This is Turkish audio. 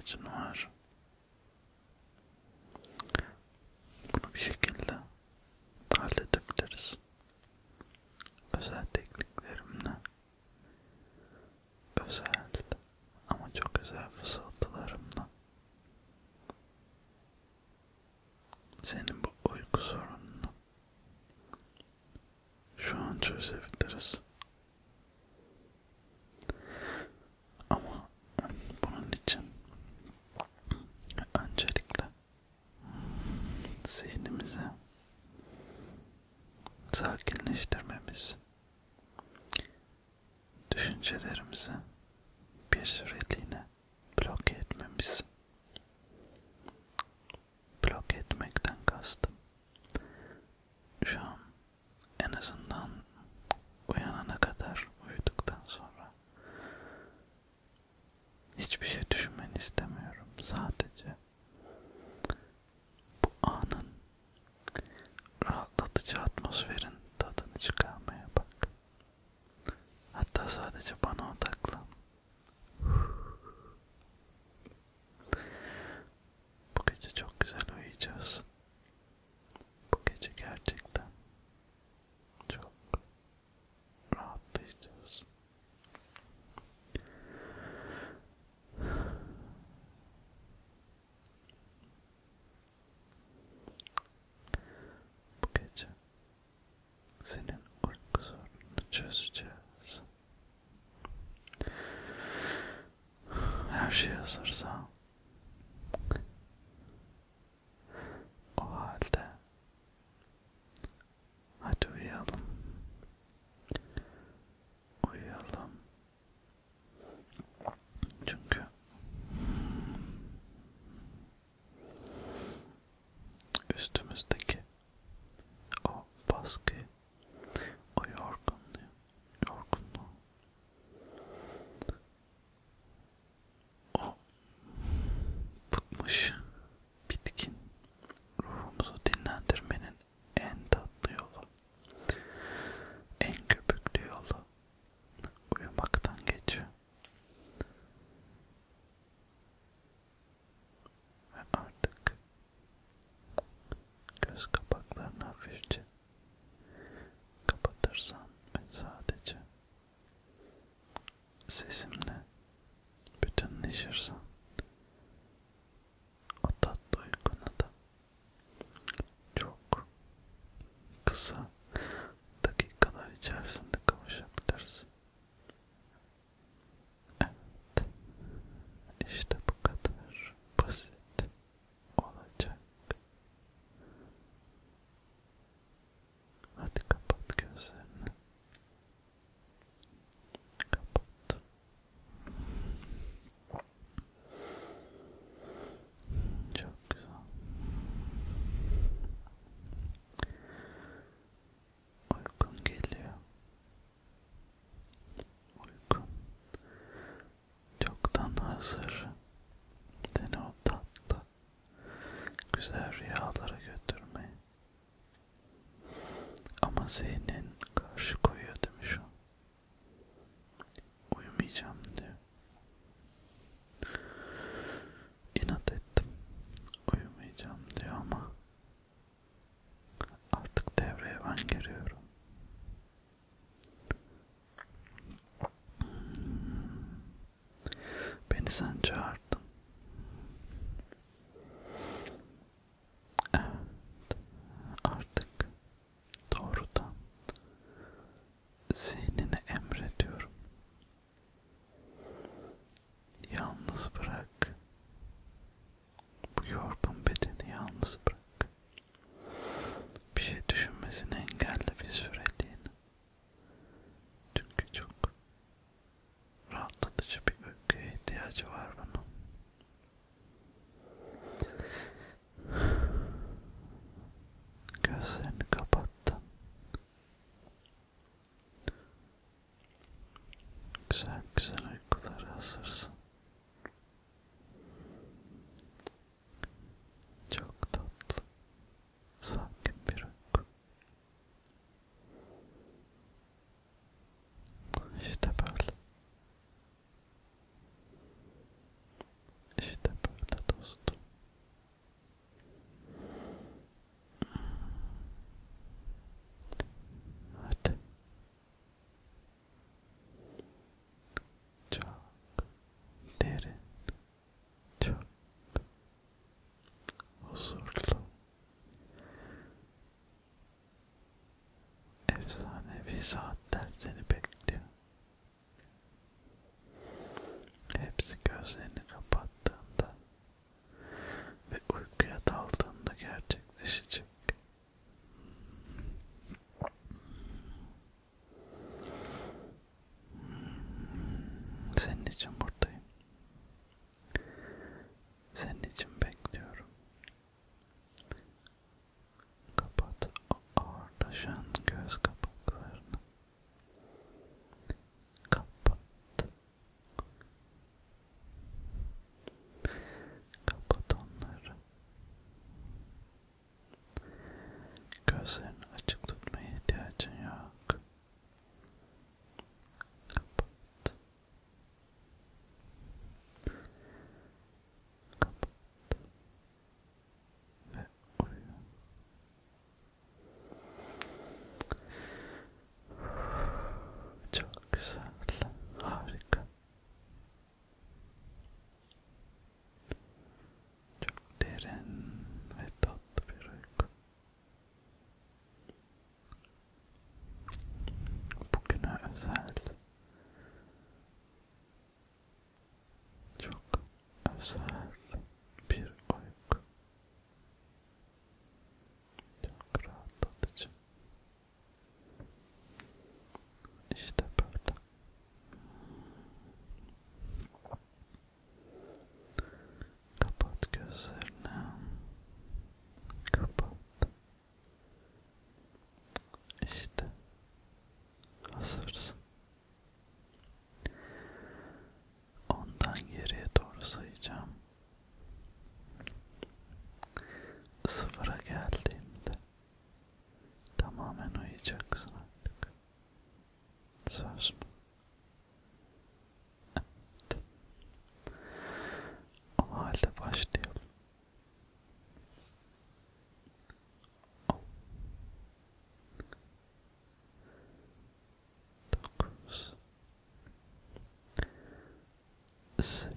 ihtiyacın var. Bunu bir şekilde halledebiliriz. Özel tekniklerimle, özel ama çok özel fısıltılarımla senin bu uyku sorununu şu an çözebiliriz. Ama bunun için öncelikle zihnimizi sakinleştirmemiz, düşüncelerimizi bir süreliğine bloke etmemiz. Bloke etmekten kastım, şu an en azından uyanana kadar, uyuduktan sonra hiçbir şey düşünmeni istemiyorum. Sadece bu anın rahatlatıcı atmosferin tadını çıkarmaya bak. Hatta sadece bana odaklan. Bu gece çok güzel uyuyacağız. Bu gece gerçekten çok rahatlayacağız. Bu gece senin uyku sorununu çözeceğiz. Her şey hazırsa o halde hadi uyuyalım. Uyuyalım. Çünkü üstümüzdeki o baskıyı, o yorgunluğu, o bıkmış, bitkin ruhumuzu dinlendirmenin en tatlı yolu, en köpüklü yolu uyumaktan geçiyor. Ve artık göz kapaklarını hafifçe kapatırsan ve sadece sesimle bütünleşirsen o tatlı uykuna da çok kısa dakikalar içerisinde kavuşabiliriz. Evet, işte bu kadar basit olacak. Hadi kapat gözlerini. Kapat. Çok güzel. Uykun geliyor. Uykun çoktan hazır. Seni o tatlı, güzel rüyalara götürmeye. Ama zihnin karşı koyuyor değil mi şu an? Uyumayacağım diyor. İnat ettim. Uyumayacağım diyor ama artık devreye ben giriyorum. Beni sen çağırdın. Evet, artık doğrudan zihnine emrediyorum. Yalnız bırak. Bu yorgun bedeni yalnız bırak. Bir şey düşünmesini engelle bir süreliğine. Çünkü çok rahatlatıcı bir uykuya ihtiyacı var bunun. Gözlerini kapattın. Güzel güzel uykulara hazırsın. Çok tatlı, sakin bir uyku. oluşan göz kapaklarını kapat. Kapat onları. Gözlerini açık tutmaya ihtiyacın yok. Kapat. Kapat. Ve uyu. Çok güzel. Harika. Çok derin ve tatlı bir uyku. Bugüne özel, çok özel bir uyku. Çok rahatlatıcı. İşte böyle. Kapat gözlerini. Kapat. İşte hazırsın. Ondan geriye doğru sayacağım. Sıfıra geldiğimde tamamen uyuyacaksın artık. Söz mü? Evet. O halde başlayalım. 10, 9, 8,